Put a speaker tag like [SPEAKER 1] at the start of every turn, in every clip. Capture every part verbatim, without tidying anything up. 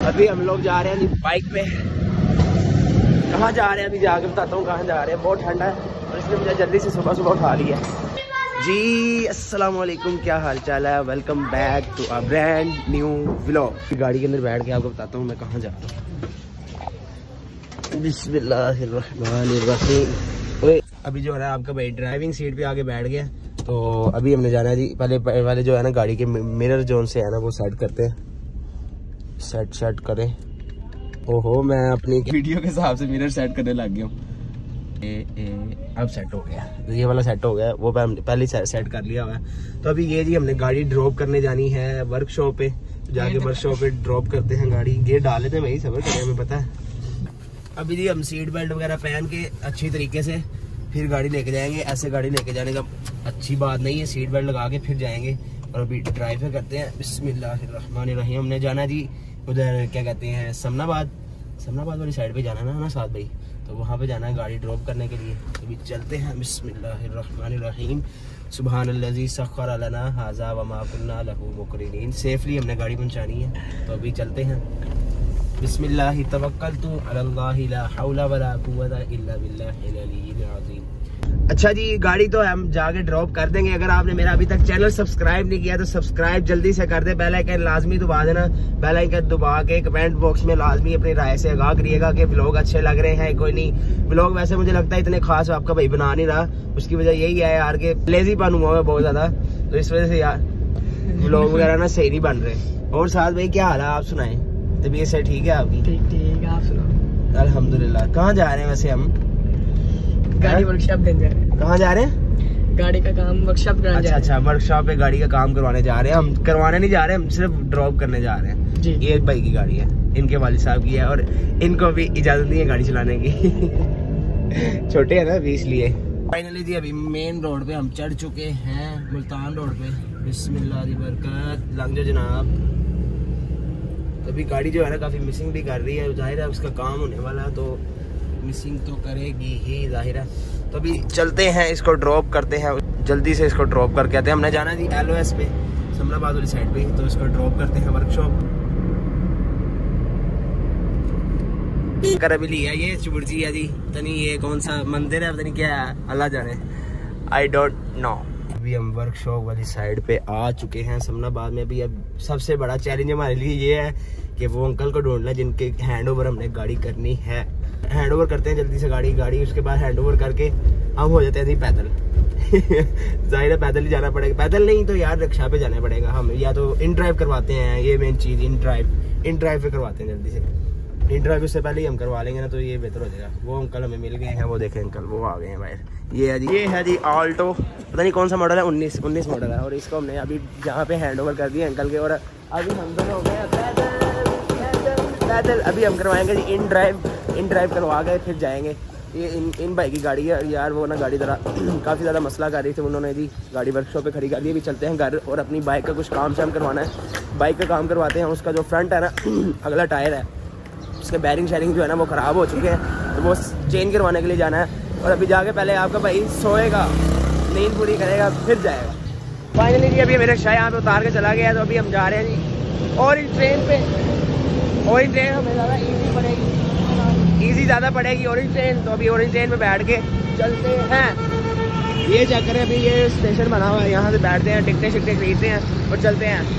[SPEAKER 1] अभी हम लोग जा रहे हैं बाइक पे। कहाँ जा रहे हैं अभी जाके बताता हूँ कहाँ जा रहे हैं। बहुत ठंडा है और इसलिए मुझे जल्दी से सुबह सुबह उठा लिया जी। अस्सलाम वालेकुम, क्या हाल चाल है। Welcome back to a brand new vlog. गाड़ी के अंदर बैठ के आपको बताता हूँ मैं कहाँ जा रहा हूँ। बिस्मिल्लाहिर्रहमानिर्रहीम। अभी जो है ना आपका भाई ड्राइविंग सीट पे आके बैठ गया। तो अभी हमने जाना है जी, पहले पहले जो है ना गाड़ी के मिरर जोन से है ना वो सेट करते हैं। सेट सेट करें। ओहो, मैं अपनी वीडियो के हिसाब से मिरर सेट करने लग गया हूँ। अब सेट हो गया, ये वाला सेट हो गया, वो पहले सेट कर लिया हुआ है। तो अभी ये जी हमने गाड़ी ड्रॉप करने जानी है वर्कशॉप पे। जाके वर्कशॉप पे ड्रॉप करते हैं गाड़ी। गेट डाले थे, वही सफर करने में पता है। अभी जी हम सीट बेल्ट वगैरह पहन के अच्छी तरीके से फिर गाड़ी लेके जाएंगे। ऐसे गाड़ी लेके जाने का अच्छी बात नहीं है, सीट बेल्ट लगा के फिर जाएंगे। और अभी ड्राइव करते हैं। बिस्मिल्लाहिर्रहमानिर्रहीम। हमने जाना जी उधर क्या कहते हैं समनाबाद, समनाबाद वाली साइड पे जाना है ना साथ भाई, तो वहाँ पे जाना है गाड़ी ड्रॉप करने के लिए। तो अभी चलते हैं। बिस्मिल्लाहिर्रहमानिर्रहीम। सुब्हानल्लज़ी सख्खर लना हाज़ा व मा कुन्ना लहू मुक़रिनीन। सेफली हमने गाड़ी पहुँचानी है, तो अभी चलते हैं। बिस्मिल्लाहि तवक्कलतु अलल्लाहि ला हौला वला कुव्वता इल्ला बिल्लाहिल अलीय्यिल अज़ीम। अच्छा जी, गाड़ी तो हम जाके ड्रॉप कर देंगे। अगर आपने मेरा अभी तक चैनल सब्सक्राइब नहीं किया तो सब्सक्राइब जल्दी से कर दे। बेल आइकन लाजमी दबा देना। बेल आइकन दबा के कमेंट बॉक्स में लाजमी अपनी राय से आगाह करिएगा कि व्लॉग अच्छे लग रहे हैं। कोई नहीं, व्लॉग वैसे मुझे लगता है इतने खास आपका भाई बना नहीं रहा। उसकी वजह यही है यार कि लेजीपन हुआ है बहुत ज्यादा, तो इस वजह से यार व्लॉग वगैरह ना सही नहीं बन रहे। और साथ भाई क्या हाल है, आप सुनाए? तबीयत से ठीक है आपकी? ठीक ठीक, आप सुनाओ? अल्हम्दुलिल्लाह। कहाँ जा रहे हैं वैसे हम? गाड़ी वर्कशॉप देने जा रहे हैं। कहाँ जा रहे हैं? गाड़ी का काम वर्कशॉप कराने अच्छा, जा रहे हैं। अच्छा, वर्कशॉप पे गाड़ी का काम करवाने जा रहे हैं। हम करवाने नहीं जा रहे, हम सिर्फ ड्रॉप करने जा रहे हैं जी। ये एक भाई की गाड़ी है, इनके वालिद साहब की है और इनको भी इजाजत नहीं है गाड़ी चलाने की। छोटे है ना अभी, इसलिए। फाइनली जी अभी मेन रोड पे हम चढ़ चुके हैं, मुल्तान रोड पे। बिस्मिल्लाह दी बरकत। लंघ जाओ जनाब। अभी गाड़ी जो है ना काफी मिसिंग भी कर रही है, जाहिर है उसका काम होने वाला है तो मिसिंग तो करेगी ही, जाहिर है। तो अभी चलते हैं, इसको ड्रॉप करते हैं। जल्दी से इसको ड्रॉप करके आते हैं। हमने जाना जी एल ओ एस पे, समनाबाद वाली साइड पे, तो इसको ड्रॉप करते हैं वर्कशॉप। कर अभी लिया ये चुबुर्जी है जी, पता नहीं ये कौन सा मंदिर है, पता नहीं क्या है, अल्लाह जाने, आई डोंट नो। अभी हम वर्कशॉप वाली साइड पे आ चुके हैं समनाबाद में। अभी अब सबसे बड़ा चैलेंज हमारे लिए ये है कि वो अंकल को ढूंढना जिनके हैंड ओवर हमने गाड़ी करनी है। हैंड ओवर करते हैं जल्दी से गाड़ी गाड़ी उसके बाद हैंड ओवर करके हम हो जाते हैं जी पैदल। जाहिर है पैदल ही जाना पड़ेगा। पैदल नहीं तो यार रिक्शा पे जाना पड़ेगा। हम या तो इन ड्राइव करवाते हैं, ये मेन चीज, इन ड्राइव इन ड्राइव पे करवाते हैं जल्दी से। इन ड्राइव उससे पहले ही हम करवा लेंगे ना तो ये बेहतर हो जाएगा। वो अंकल हमें मिल गए हैं, वो देखें अंकल, वो आ गए हैं बाहर। ये है जी ये है जी ऑल्टो, पता नहीं कौन सा मॉडल है, उन्नीस उन्नीस मॉडल है। और इसको हमने अभी जहाँ पे हैंड ओवर कर दिया अंकल के। और अभी हम दोनों हो गए पैदल पैदल। अभी हम करवाएंगे जी इन ड्राइव। इन ड्राइव करवा गए फिर जाएंगे। ये इन इन भाई की गाड़ी है यार। वो ना गाड़ी जरा काफ़ी ज़्यादा मसला कर रही थी, उन्होंने जी गाड़ी वर्कशॉप पे खड़ी कर दी। अभी चलते हैं घर और अपनी बाइक का कुछ काम शाम करवाना है। बाइक का काम करवाते हैं। उसका जो फ्रंट है ना अगला टायर है, उसके बैरिंग शेयरिंग जो है ना वो ख़राब हो चुके हैं, तो वो चेंज करवाने के लिए जाना है। और अभी जाके पहले आपका भाई सोएगा, नींद पूरी करेगा, फिर जाएगा। फाइनली जी अभी मेरा शाह यहाँ पे उतार के चला गया, तो अभी हम जा रहे हैं जी और इस ट्रेन पे। और इस ट्रेन हमें ज़्यादा ईजी पड़ेगी, ईजी ज़्यादा पड़ेगी ऑरेंज ट्रेन। तो अभी ऑरेंज ट्रेन में बैठ के चलते हैं। ये चक्कर है, अभी ये स्टेशन बना हुआ है, यहाँ से बैठते हैं, टिकटें शिकटें खरीदते हैं और चलते हैं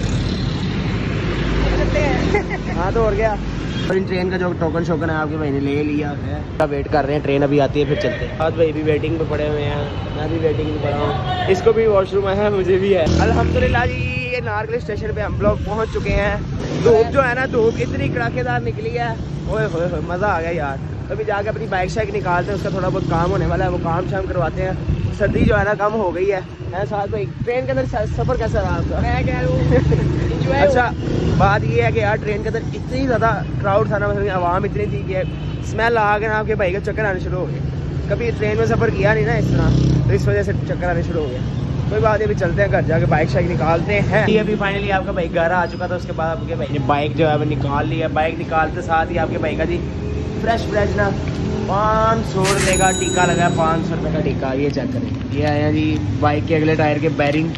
[SPEAKER 1] चलते हैं। हाँ तो और क्या। और इन ट्रेन का जो टोकन शोकन है आपके भाई ने ले लिया है। वेट कर रहे हैं, ट्रेन अभी आती है फिर चलते हैं। आज भाई भी वेटिंग पे पड़े हुए हैं, मैं भी वेटिंग में पड़ा हूँ। इसको भी वॉशरूम है, मुझे भी है। अल्हम्दुलिल्लाह जी ये नारगली स्टेशन पे हम लोग पहुँच चुके हैं। धूप जो है ना, धूप इतनी कड़ाकेदार निकली है, ओए होए होए मज़ा आ गया यार। अभी जाके अपनी बाइक शाइक निकालते हैं, उसका थोड़ा बहुत काम होने वाला है, वो काम शाम करवाते हैं। सर्दी जो है ना कम हो गई है, है साथ भाई। ट्रेन के अंदर सफ़र कैसा रहा आपका? मैं कह रहा हूँ अच्छा बात ये है कि यार ट्रेन के अंदर इतनी ज़्यादा क्राउड था ना, मतलब आवाम इतनी थी कि स्मेल आ गया ना, आपके भाई का चक्कर आने शुरू हो गए। कभी ट्रेन में सफ़र किया नहीं ना इस तरह, तो इस वजह से चक्कर आने शुरू हो गया। कोई बात नहीं, अभी चलते हैं घर जाके बाइक शाइक निकालते हैं। ये अभी फाइनली आपका भाई घर आ चुका था, उसके बाद आपके भाई ने बाइक जो है वो निकाल लिया। बाइक निकालते साथ ही आपके भाई का जी फ्रेश फ्रेश ना पाँच सौ रुपये का टीका लगा है, पाँच सौ रुपये का टीका। ये चेक करें, ये आया जी बाइक के अगले टायर के बैरिंग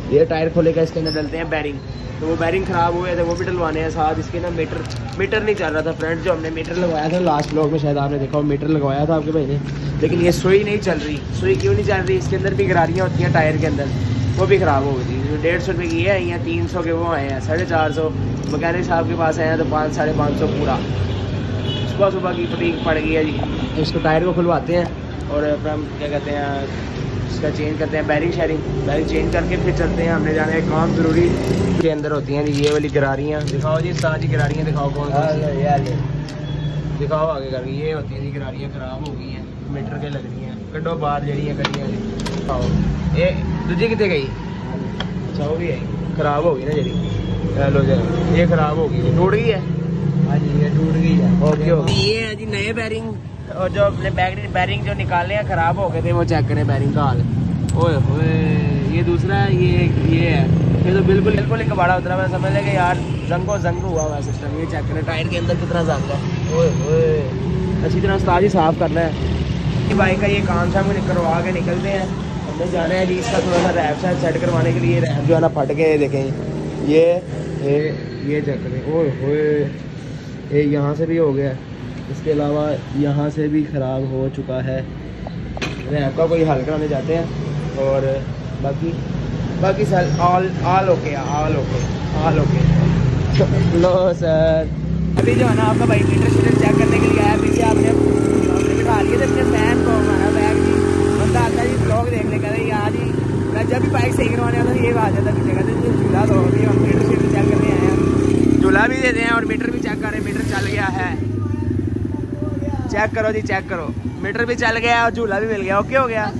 [SPEAKER 1] ये टायर खोलेगा, इसके अंदर डलते हैं बैरिंग। तो वो बैरिंग ख़राब हुए थे, वो भी डलवाने हैं साथ। इसके ना मीटर मीटर नहीं चल रहा था फ्रेंड, जो हमने मीटर लगवाया था लास्ट ब्लॉग में शायद आपने देखा, मीटर लगवाया था आपके भाई ने, लेकिन ये सुई नहीं चल रही। सुई क्यों नहीं चल रही? इसके अंदर भी गरारियाँ होती हैं टायर के अंदर, वो भी ख़राब हो गई थी। डेढ़ सौ रुपये की ये आई हैं, तीन सौ के वो आए हैं, साढ़े चार सौ मकैनिक साहब के पास आए हैं तो पाँच साढ़े पाँच सौ पूरा। सुबह सुबह की पटीक पड़ गई है जी। इसको टायर को खुलवाते हैं और अपना क्या कहते हैं इसका चेंज करते हैं, बैरिंग शेयरिंग बैरिंग चेंज करके फिर चलते हैं। हमने जाना है काम ज़रूरी के अंदर होती हैं जी ये वाली गरारियाँ। दिखाओ जी साथ ही गरारियाँ दिखाओ कौन सी यार, दिखाओ आगे करके। ये होती हैं जी गरारियाँ, ख़राब हो गई हैं, मीटर के लग रही हैं, कड्डो बाहर जड़ियाँ करियाँ जी। दिखाओ ये दूजी कितने गई? अच्छा वो भी आई, ख़राब हो गई ना जी। चलो जी ये ख़राब हो गई, टूट गई है। हाँ जी ये टूट गई है। Okay okay. ये है जी नए बैरिंग, और जो अपने बैरिंग जो निकाले हैं ख़राब हो गए थे, वो चेक करें बैरिंग का हाल। ओए होए ये दूसरा है, ये ये है, ये तो बिल्कुल बिल्कुल एक बड़ा उतरा। मैं समझ लेंगे यार जंगो जंग हुआ हुआ सिस्टम। ये चेक करें टायर के अंदर कितना जंग है। ओए होए अच्छी तरह उस्ताद ही साफ़ करना है। बाइक का ये काम शाम को करवा के निकलते हैं। हमने जाना है जी इसका थोड़ा सा रैप शायद सेट करवाने के लिए। रैप जो है ना फट के देखें, ये ये ये चेक करें। ओए होए ये यहाँ से भी हो गया, इसके अलावा यहाँ से भी ख़राब हो चुका है। रैप का कोई हल कराने जाते हैं और बाकी बाकी sir all all okay all okay all okay. लो सर अभी जो है ना आपका भाई मीटर शीटर चेक करने के लिए आया। पीछे आपने आपने बिठा लिए थे अपने फैन को, हमारा बैग जी बंदा आता जी ब्लॉग देखने का नहीं यार जी। मैं जब भी बाइक सही करवाने आता था ये बात जाता पीछे कहते झूला तो अभी हम मीटर शीटर चेक करने आए हैं। झूला भी देते हैं और मीटर भी चेक कर रहे हैं। मीटर चल गया है, चेक करो जी चेक करो, मीटर भी चल गया और झूला भी मिल गया। ओके हो गया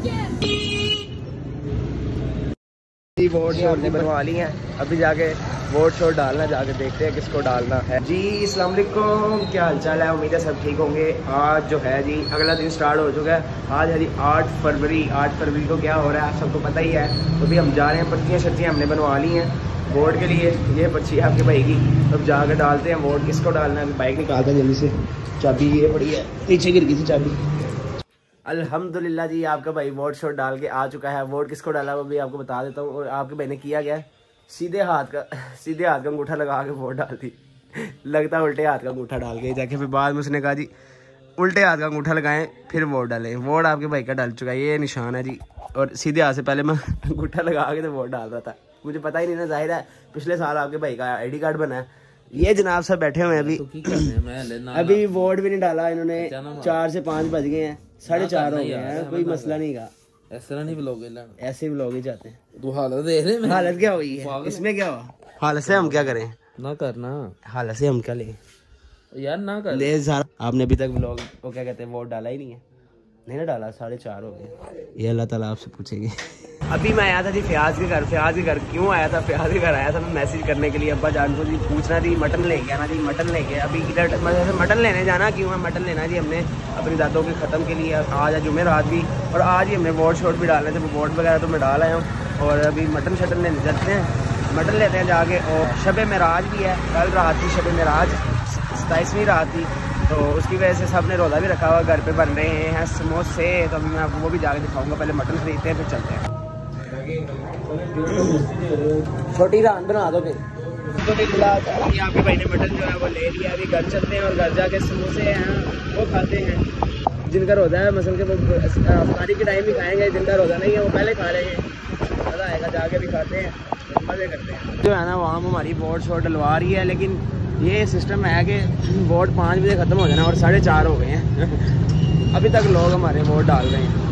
[SPEAKER 1] जी। वोट शोट ने बनवा ली हैं, अभी जाके वोट शोट डालना, जाके देखते हैं किसको डालना है जी। अस्सलाम वालेकुम, क्या हालचाल है? उम्मीद है सब ठीक होंगे। आज जो है जी अगला दिन स्टार्ट हो चुका है। आज है जी आठ फरवरी। आठ फरवरी को क्या हो रहा है आप सबको पता ही है। तो अभी हम जा रहे हैं, पर्चियाँ शर्चियाँ हमने बनवा ली हैं वोट के लिए। ये पर्ची है आपके भाई की, अब जाकर डालते हैं वोट। किसको डालना है अभी बाइक निकालते हैं जल्दी से। चाबी ये पड़ी है, नीचे गिर गई थी चाबी। अल्हम्दुलिल्लाह जी आपका भाई वोट शोट डाल के आ चुका है। वोट किसको डाला वो भी आपको बता देता हूँ। और आपके भाई ने किया गया सीधे हाथ का सीधे हाथ का अंगूठा लगा के वोट डाल दी। लगता उल्टे हाथ का अंगूठा डाल के जाके फिर बाद में उसने कहा जी उल्टे हाथ का अंगूठा लगाएं फिर वोट डालें। वोट आपके भाई का डाल चुका है, ये निशान है जी। और सीधे हाथ से पहले मैं अंगूठा लगा के तो वोट डाल रहा था, मुझे पता ही नहीं ना। जाहिर है पिछले साल आपके भाई का आई डी कार्ड बना है। ये जनाब सब बैठे हुए हैं अभी तो अभी वोट भी नहीं डाला इन्होंने। चार से पाँच बज गए हैं, साढ़े चार हो गए हैं, कोई मसला नहीं का। ऐसा नहीं ब्लॉग ऐसे ब्लॉग ही चाहते हैं। तो हालत देख रहे हैं, हालत क्या हुई है इसमें? क्या हुआ हालत से? हम क्या करें ना करना, हालत से हम क्या ले यार ना कर ले। आपने अभी तक ब्लॉग को क्या कहते हैं वोट डाला ही नहीं है। नहीं ना डाला, साढ़े चार हो गए। ये अल्लाह ताला आपसे पूछेंगे। अभी मैं आया था जी फयाज के घर। फयाज के घर क्यों आया था? फयाज के घर आया था मैं मैसेज करने के लिए। अब्बा जान को जी पूछना थी मटन ले गया ना जी, मटन ले गया। अभी इधर मटन लेने जाना क्यों है? मटन लेना जी हमने अपनी दादों के ख़त्म के लिए। आज है जुमेरात भी और आज ही हमने वोट शोट भी डालने थे। वोट वगैरह तो मैं डाल आया हूँ और अभी मटन शटन लेने जाते हैं, मटन लेते हैं जाके। और शब मेराज भी है, कल रात थी शब मेराज, सताईसवीं रात थी, तो उसकी वजह से सब ने रोज़ा भी रखा हुआ। घर पे बन रहे हैं समोसे, तो अभी मैं आपको वो भी जाके दिखाऊंगा। पहले मटन खरीदते हैं फिर चलते हैं। छोटी रान बना दो फिर। आपके भाई ने मटन जो है वो ले लिया। अभी घर चलते हैं और घर जाके समोसे हैं वो खाते हैं। जिनका रोज़ा है मसल के वो अफ्तारी के टाइम भी खाएंगे, जिनका रोज़ा नहीं है वो पहले खा लेंगे। मज़ा आएगा, जाके भी खाते हैं, मज़े करते हैं। जो है ना वहाँ हमारी वोट शोट डलवा रही है, लेकिन ये सिस्टम है कि वोट पाँच बजे ख़त्म हो जाना और साढ़े चार हो गए हैं। अभी तक लोग हमारे वोट डाल रहे हैं।